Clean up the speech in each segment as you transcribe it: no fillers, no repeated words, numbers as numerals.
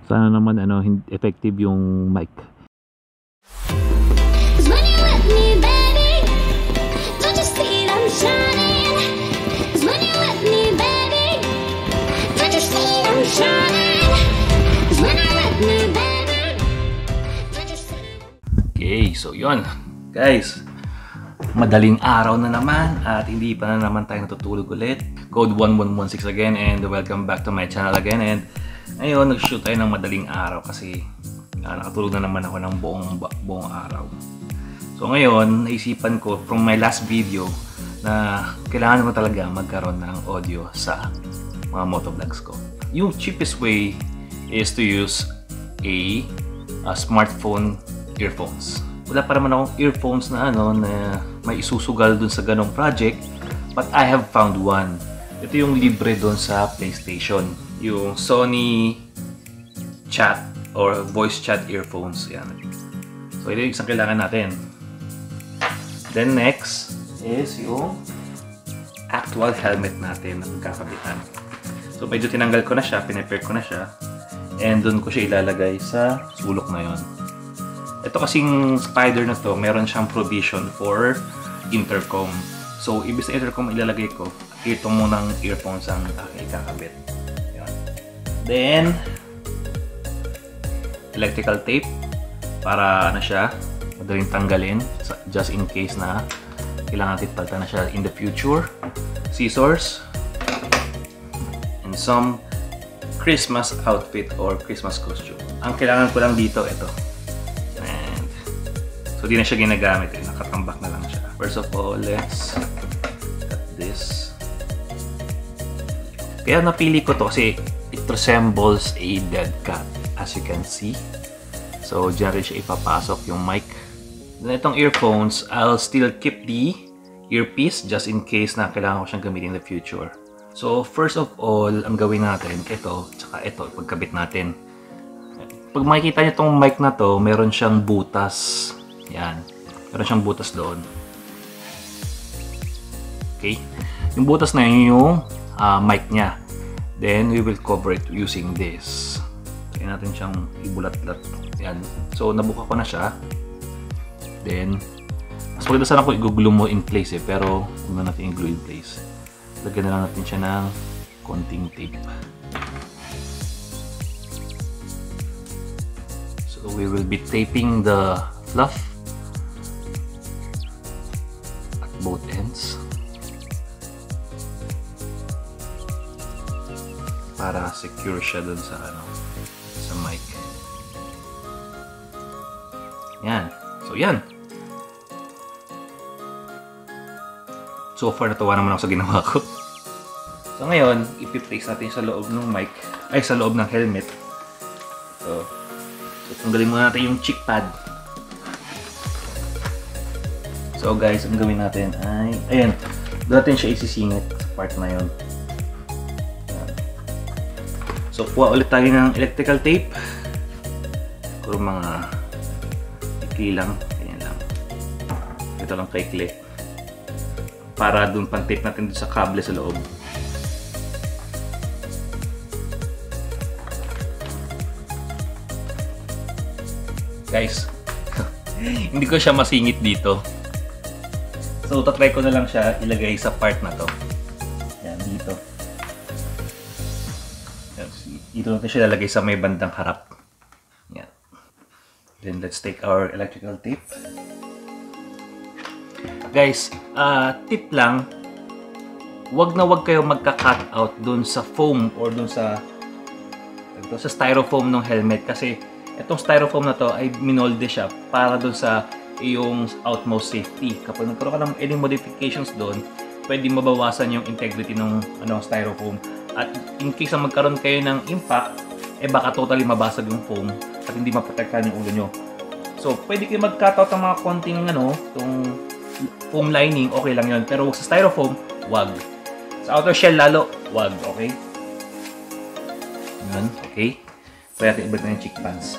Sana naman effective yung mic. Okay, so yun guys, madaling araw na naman at hindi pa na naman tayo natutulog ulit. Code 1116 again and welcome back to my channel again. And ngayon nag-shoot tayo ng madaling araw kasi nakatulog na naman ako ng buong araw. So ngayon naisipan ko from my last video na kailangan ko talaga magkaroon ng audio sa mga motovlogs ko. Yung cheapest way is to use a smartphone earphones. Wala pa naman akong earphones na na may isusugal dun sa ganong project, but I have found one. Ito yung libre dun sa PlayStation, yung Sony chat or voice chat earphones. Yan. So ito yung isang kailangan natin. Then next is yung actual helmet natin na magkakabitan. So medyo tinanggal ko na siya, pinipare ko na siya, and dun ko siya ilalagay sa sulok na yon. Ito kasing spider na to, meron siyang provision for intercom. So, ibig sa intercom ilalagay ko, ito munang earphones ang aking ikakabit. Yan. Then, electrical tape para siya, madaling tanggalin just in case na kailangan natin palitan na siya in the future. Scissors, and some Christmas outfit or Christmas costume. Ang kailangan ko lang dito, ito. So, di na siya ginagamit. Nakatambak na lang siya. First of all, let's cut this. Kaya napili ko to kasi it resembles a dead cat, as you can see. So, dyan rin siya ipapasok yung mic. Then, itong earphones, I'll still keep the earpiece just in case na kailangan ko siyang gamitin in the future. So, first of all, ang gawin natin, ito, tsaka ito, pagkabit natin. Pag makikita niyo itong mic na to, meron siyang butas. Yan. Meron siyang butas doon. Okay? Yung butas na yun yung mic niya. Then, we will cover it using this. Kaya natin siyang ibulat-lat. Yan. So, nabuka ko na siya. Then, mas maganda sana kung i-glue mo in place pero huwag na natin i-glue in place. Lagyan na lang natin siya ng konting tape. So, we will be taping the fluff both ends para secure siya dun sa sa mic. Yan. So yan. So far natuwa naman ako sa ginawa ko. So ngayon, ipi-place natin sa loob ng mic, ay sa loob ng helmet. So tanggalin muna natin yung cheek pad. So guys, ang gawin natin ay, ayan, doon natin siya isisingit sa part na yun. Ayan. So kuha ulit tayo ng electrical tape. Siguro mga ikli lang, ganyan lang. Ito lang kaikli. Para doon pang-tape natin doon sa kable sa loob. Guys, hindi ko siya masingit dito. So, tatry ko na lang siya ilagay sa part na to. Yan, dito. Yan, dito natin siya lalagay sa may bandang harap. Yan. Then, let's take our electrical tape. Guys, tip lang, wag na wag kayo magka-cut out dun sa foam or dun sa styrofoam ng helmet kasi itong styrofoam na to ay minolde siya para dun sa yung outmost safety. Kapag nagkaroon ka ng any modifications doon, pwede mabawasan yung integrity ng styrofoam. At in case na magkaroon kayo ng impact, baka totally mabasag yung foam at hindi maprotektahan yung ulo nyo. So, pwede kayo mag-cut out ng mga konting itong foam lining, okay lang yun. Pero sa styrofoam, wag. Sa outer shell lalo, wag, okay? Yun, okay? Pwede natin ibalik na yung cheek pads.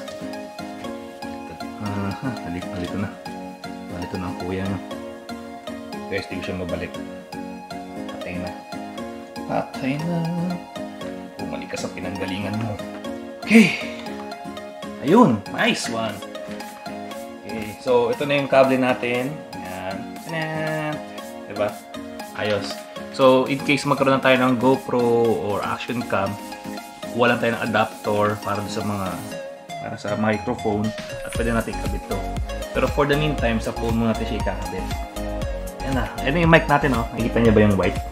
Palito na. Palito na ang kuya nyo. Guys, di ko siya mabalik. Patay na. Patay na. Bumalik ka sa pinanggalingan mo. Okay. Ayun, nice one. Okay, so ito na yung kable natin. Yan. Diba? Ayos. So, in case magkaroon na tayo ng GoPro or action cam, kuha lang tayo ng adapter para sa microphone at pwede natin ikabit to. Pero for the meantime, sa phone mo natin siya ikakabit. Yan na. Ito yung mic natin, oh. Nakikita niya ba yung white?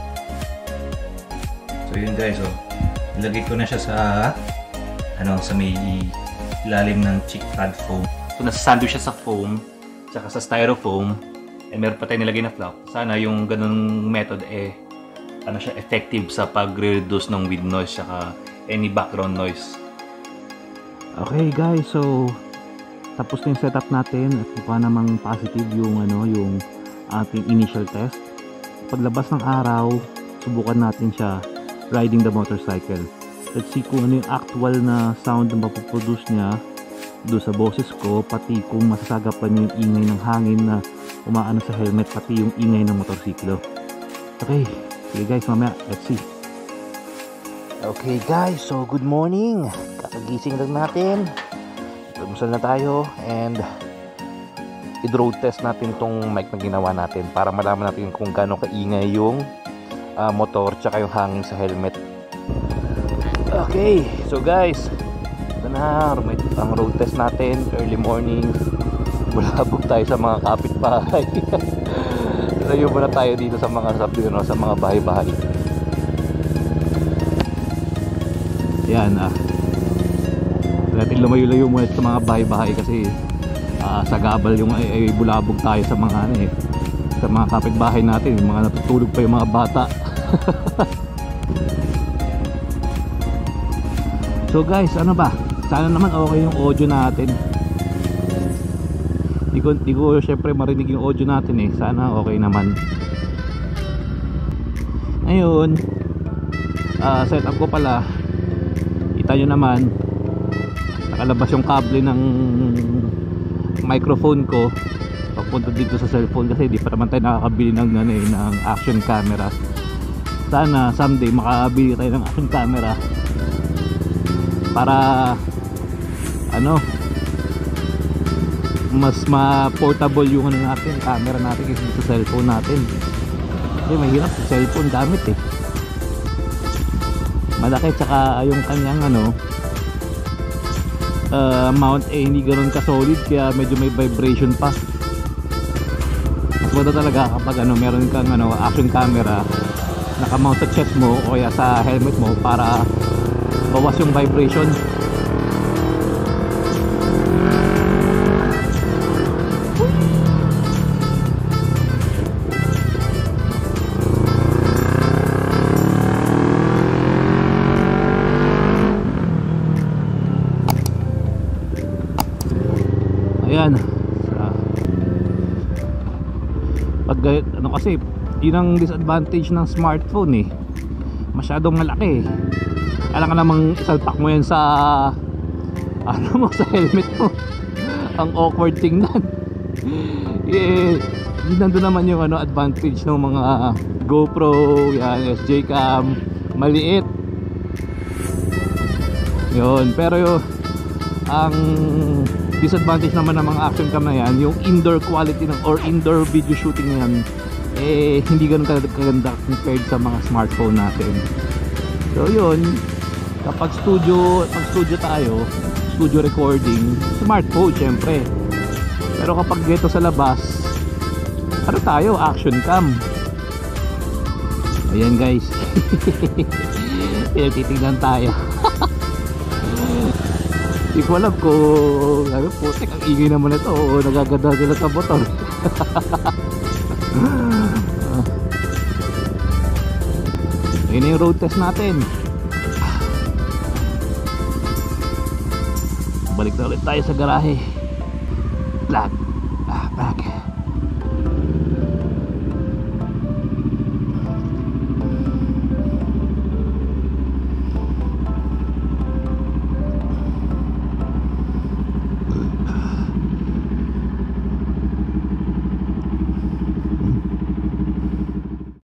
So, yun guys, oh. Ilagay ko na siya sa sa may ilalim ng chick pad foam. So, nasa-sandwich siya sa foam, tsaka sa styrofoam, and meron pa tayo nilagay na flap. Sana yung ganung method siya effective sa pag-reduce ng wind noise tsaka any background noise. Okay guys, so tapos na yung setup natin at mukha namang positive yung yung ating initial test. Paglabas ng araw, subukan natin siya riding the motorcycle. Let's see kung ano yung actual na sound na mapuproduce niya doon sa boses ko, pati kung masasagapan yung ingay ng hangin na umaano sa helmet, pati yung ingay ng motorsiklo. Okay, sige guys, mamaya, let's see. Okay guys, so good morning. Kakagising lang natin. Lumusal na tayo and i-road test natin tong mic na ginawa natin para malaman natin kung gaano kaingay yung motor tsaka yung hangin sa helmet. Okay, so guys, ito na ang road test natin, early morning. Bulabog tayo sa mga kapitbahay. Layo muna tayo dito sa mga sa mga bahay-bahay. Yan natin lumayo-layo muna sa mga bahay-bahay kasi sa gabal yung bulabog tayo sa mga sa mga kapitbahay natin, yung mga natutulog pa yung mga bata. So guys, ano ba? Sana naman okay yung audio natin. Di ko syempre marinig yung audio natin Sana okay naman. Ngayon, setup ko pala. Kita nyo naman, nakalabas yung kable ng microphone ko papunta dito sa cellphone kasi di pa naman tayo nakakabili ng action camera. Sana someday makabili tayo ng action camera para mas ma-portable yung natin, camera natin kasi sa cellphone natin. Kasi mahirap sa cellphone gamit malaki, tsaka yung kanyang mount hindi ganoon ka solid, kaya medyo may vibration pa. Mas maganda talaga kapag meron kang action camera naka-mount sa chest mo o kaya sa helmet mo para bawas yung vibration. Ayan. Pag kasi yun ang disadvantage ng smartphone masyadong malaki. Alam ka namang isalpak mo yan sa sa helmet mo. Ang awkward tingnan. Nandun naman yung advantage ng mga GoPro, yan, SJ cam, maliit. Yun, pero ang disadvantage naman ng mga action cam na yan, yung indoor quality or indoor video shooting na yan, hindi ganun kaganda compared sa mga smartphone natin. So yun, kapag studio tayo, studio recording, smartphone syempre. Pero kapag dito sa labas, tayo, action cam. Ayan guys. Titignan tayo. Hindi ko alam kung putik, ang ingay naman ito o nagaganda sila sa motor. Ayun na yung road test natin. Balik na ulit tayo sa garahe. Back.